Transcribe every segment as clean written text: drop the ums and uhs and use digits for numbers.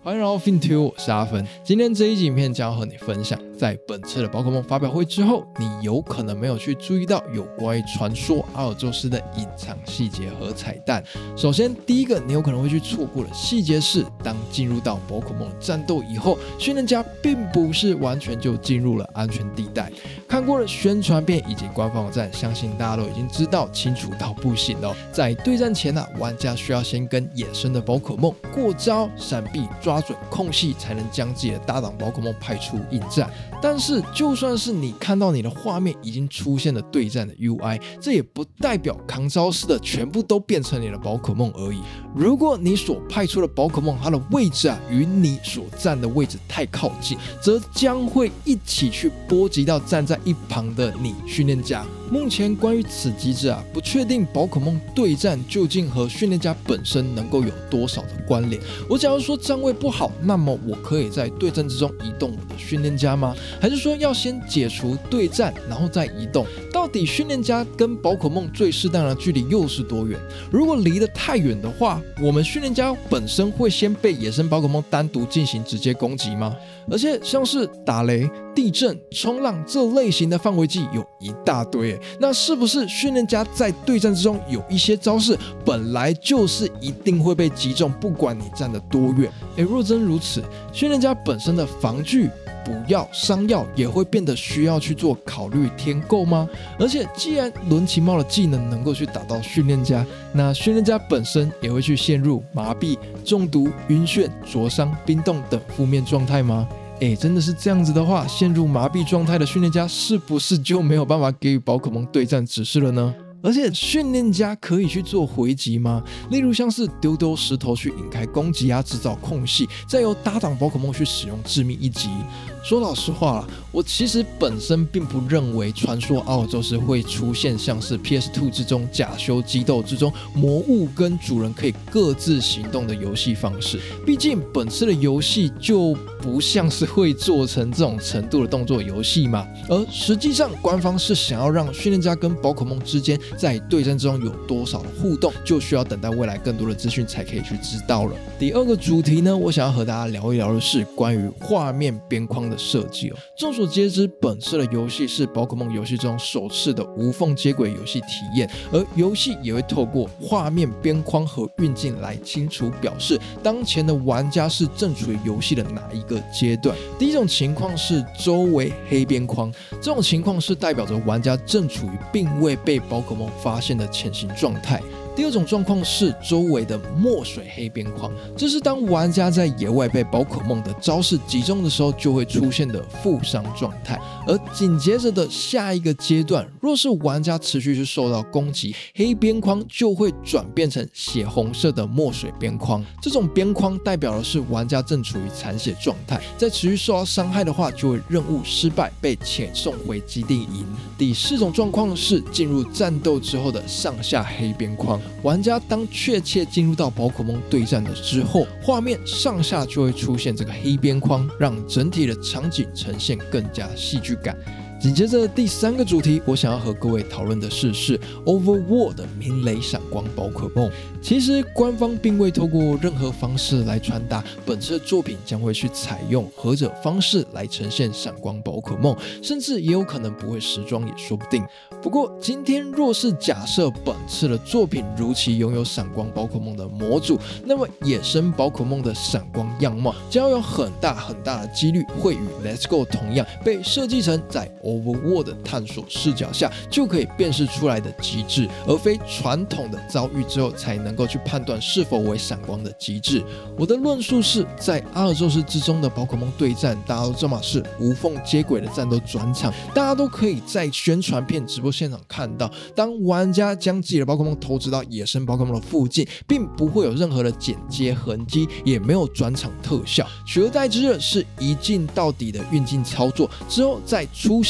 欢迎来到 FinTube， 我是阿芬。今天这一集影片将要和你分享，在本次的宝可梦发表会之后，你有可能没有去注意到有关于传说阿尔宙斯的隐藏细节和彩蛋。首先，第一个你有可能会去错过的细节是，当进入到宝可梦的战斗以后，训练家并不是完全就进入了安全地带。看过了宣传片以及官方网站，相信大家都已经知道清楚到不行了。在对战前玩家需要先跟野生的宝可梦过招、闪避、抓准空隙，才能将自己的搭档宝可梦派出应战。但是就算是你看到你的画面已经出现了对战的 UI， 这也不代表扛招式的全部都变成你的宝可梦而已。如果你所派出的宝可梦它的位置与你所站的位置太靠近，则将会一起去波及到站在一旁的你训练家。目前关于此机制不确定宝可梦对战究竟和训练家本身能够有多少的关联。我假如说站位不好，那么我可以在对战之中移动我的训练家吗？还是说要先解除对战然后再移动？到底训练家跟宝可梦最适当的距离又是多远？如果离得太远的话，我们训练家本身会先被野生宝可梦单独进行直接攻击吗？而且像是打雷、地震、冲浪这类型的范围技有一大堆，那是不是训练家在对战之中有一些招式本来就是一定会被击中，不管你站得多远？若真如此，训练家本身的防具、补药、伤药也会变得需要去做考虑添购吗？而且既然轮奇猫的技能能够去打到训练家，那训练家本身也会去陷入麻痹、中毒、晕眩、灼伤、冰冻等负面状态吗？真的是这样子的话，陷入麻痹状态的训练家是不是就没有办法给予宝可梦对战指示了呢？而且训练家可以去做回击吗？例如像是丢丢石头去引开攻击制造空隙，再由搭档宝可梦去使用致命一击。说老实话啦，我其实本身并不认为传说阿尔宙斯会出现像是 PS2 之中假修激斗之中魔物跟主人可以各自行动的游戏方式。毕竟本次的游戏就不像是会做成这种程度的动作游戏嘛。而实际上官方是想要让训练家跟宝可梦之间在对战之中有多少的互动，就需要等待未来更多的资讯才可以去知道了。第二个主题呢，我想要和大家聊一聊的是关于画面边框的设计。众所皆知，本次的游戏是宝可梦游戏中首次的无缝接轨游戏体验，而游戏也会透过画面边框和运镜来清楚表示当前的玩家是正处于游戏的哪一个阶段。第一种情况是周围黑边框，这种情况是代表着玩家正处于并未被宝可梦发现的潜行状态。第二种状况是周围的墨水黑边框，这是当玩家在野外被宝可梦的招式击中的时候就会出现的负伤状态。而紧接着的下一个阶段，若是玩家持续去受到攻击，黑边框就会转变成血红色的墨水边框。这种边框代表的是玩家正处于残血状态，在持续受到伤害的话，就会任务失败，被遣送回基地营。第四种状况是进入战斗之后的上下黑边框，玩家当确切进入到宝可梦对战的之后，画面上下就会出现这个黑边框，让整体的场景呈现更加戏剧感。紧接着第三个主题，我想要和各位讨论的是 Overworld 的鸣雷闪光宝可梦。其实官方并未透过任何方式来传达本次的作品将会去采用何者方式来呈现闪光宝可梦，甚至也有可能不会时装也说不定。不过今天若是假设本次的作品如期拥有闪光宝可梦的模组，那么野生宝可梦的闪光样貌将有很大的几率会与 Let's Go 同样被设计成在Overworld 的探索视角下就可以辨识出来的机制，而非传统的遭遇之后才能够去判断是否为闪光的机制。我的论述是在阿尔宙斯之中的宝可梦对战，大家都知道嘛，是无缝接轨的战斗转场，大家都可以在宣传片直播现场看到，当玩家将自己的宝可梦投掷到野生宝可梦的附近，并不会有任何的剪接痕迹，也没有转场特效，取而代之的是一镜到底的运镜操作，之后再出现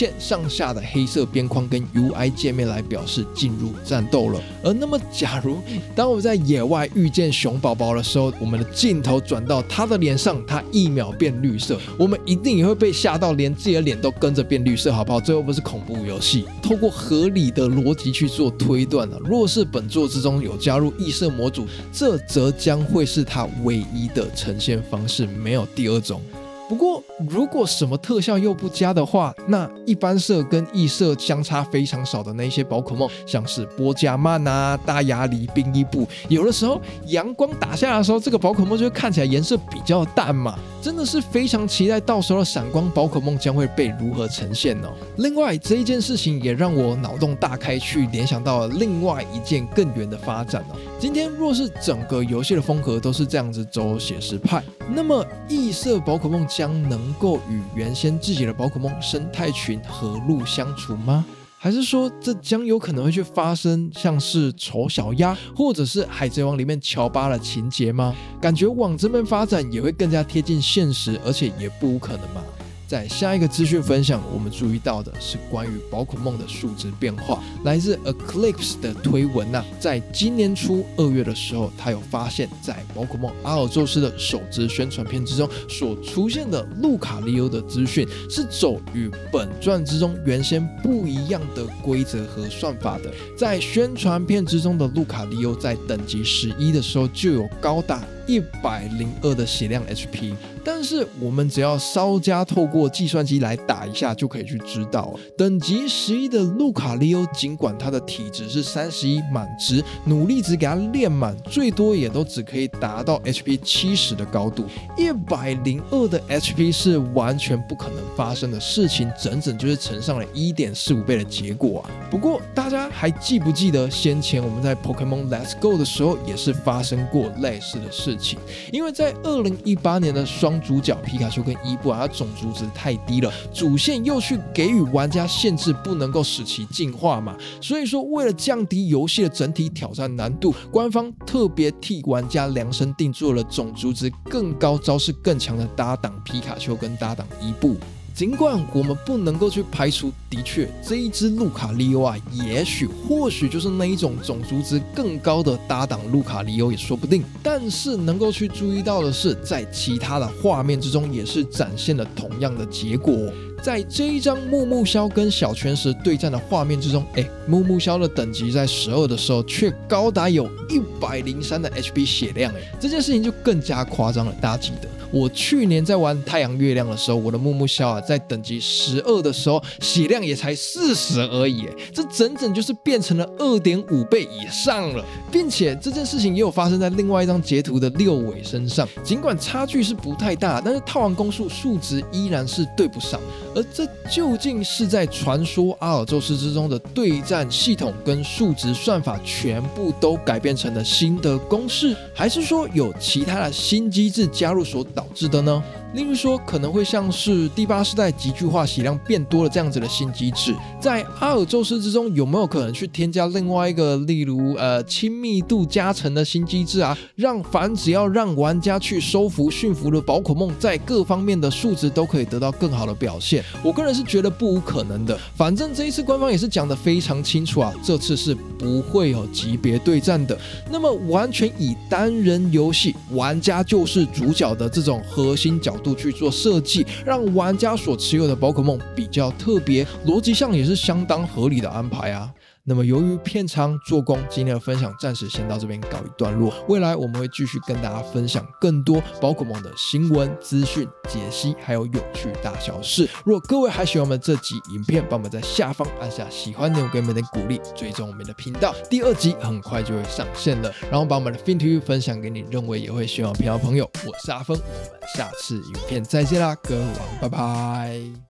现上下的黑色边框跟 UI 界面来表示进入战斗了。而那么假如当我们在野外遇见熊宝宝的时候，我们的镜头转到他的脸上，他1秒变绿色，我们一定也会被吓到，连自己的脸都跟着变绿色，好不好？这又不是恐怖游戏。透过合理的逻辑去做推断啊，若是本作之中有加入异色模组，这则将会是它唯一的呈现方式，没有第二种。不过，如果什么特效又不佳的话，那一般色跟异色相差非常少的那些宝可梦，像是波加曼啊、大牙狸、冰伊布，有的时候阳光打下来的时候，这个宝可梦就会看起来颜色比较淡嘛。真的是非常期待到时候的闪光宝可梦将会被如何呈现哦。另外，这一件事情也让我脑洞大开，去联想到了另外一件更远的发展哦。今天若是整个游戏的风格都是这样子走写实派，那么异色宝可梦将能够与原先自己的宝可梦生态群和睦相处吗？还是说这将有可能会去发生像是丑小鸭或者是海贼王里面乔巴的情节吗？感觉往这边发展也会更加贴近现实，而且也不无可能嘛。在下一个资讯分享，我们注意到的是关于宝可梦的数值变化。来自 Eclipse 的推文在今年初2月的时候，他有发现，在宝可梦阿尔宙斯的首支宣传片之中所出现的路卡利欧的资讯，是走与本传之中原先不一样的规则和算法的。在宣传片之中的路卡利欧在等级11的时候，就有高达102的血量 HP， 但是我们只要稍加透过计算机来打一下，就可以去知道等级11的路卡利欧，尽管他的体质是31满值，努力值给他练满，最多也都只可以达到 HP 70的高度。102的 HP 是完全不可能发生的事情，整整就是乘上了 1.45 倍的结果啊。不过大家还记不记得先前我们在 Pokemon Let's Go 的时候也是发生过类似的事情？因为在2018年的双主角皮卡丘跟伊布它种族值太低了，主线又去给予玩家限制，不能够使其进化嘛，所以说为了降低游戏的整体挑战难度，官方特别替玩家量身定做了种族值更高、招式更强的搭档皮卡丘跟搭档伊布。尽管我们不能够去排除，的确这一只路卡利欧或许就是那一种种族值更高的搭档路卡利欧也说不定。但是能够去注意到的是，在其他的画面之中也是展现了同样的结果。在这一张木木枭跟小泉石对战的画面之中，木木枭的等级在12的时候却高达有103的 HP 血量，这件事情就更加夸张了。大家记得我去年在玩太阳月亮的时候，我的木木枭在等级12的时候血量也才40而已，这整整就是变成了2.5倍以上了。并且这件事情也有发生在另外一张截图的六尾身上，尽管差距是不太大，但是套完攻数数值依然是对不上。而这究竟是在传说阿尔宙斯之中的对战系统跟数值算法全部都改变成了新的公式，还是说有其他的新机制加入所导致的呢？例如说可能会像是第8世代极巨化血量变多了这样子的新机制，在阿尔宙斯之中有没有可能去添加另外一个例如亲密度加成的新机制啊，让只要让玩家去收服驯服的宝可梦，在各方面的数值都可以得到更好的表现？我个人是觉得不无可能的。反正这一次官方也是讲得非常清楚啊，这次是不会有级别对战的。那么完全以单人游戏玩家就是主角的这种核心角度去做设计，让玩家所持有的宝可梦比较特别，逻辑上也是相当合理的安排啊。那么由于片长做工，今天的分享暂时先到这边告一段落。未来我们会继续跟大家分享更多宝可梦的新闻、资讯、解析，还有有趣大小事。如果各位还喜欢我们这集影片，帮我们在下方按下喜欢钮，给我们的鼓励，追踪我们的频道。第2集很快就会上线了，然后把我们的 FinTV 分享给你认为也会喜欢我频道的朋友。我是阿峰，我们下次影片再见啦，各位晚安，拜拜。